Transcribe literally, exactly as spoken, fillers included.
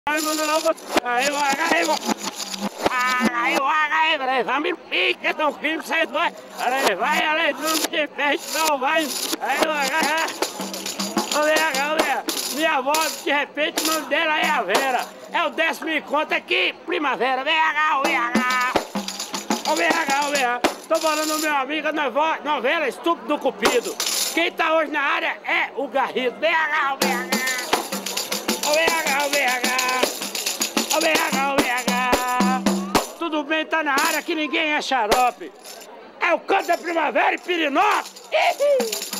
Aí, aí, aí, aí, aí, vai me pique, tão crime, sai dois. Aí, vai, aí, não te fecha, não vai. Aí, vai, olha, minha avó, de repente, o nome dela é a Vera. É o décimo encontro aqui, primavera. Vem cá, vem cá. Ô, vem cá, vem cá. Tô falando do meu amigo, novela Estúpido do Cupido. Quem tá hoje na área é o Garrido. Vem cá, vem cá. Ô, vem cá, vem cá. Ô, vem cá, vem cá. Tudo bem, tá na área que ninguém é xarope. É o canto da primavera e Pirinópolis.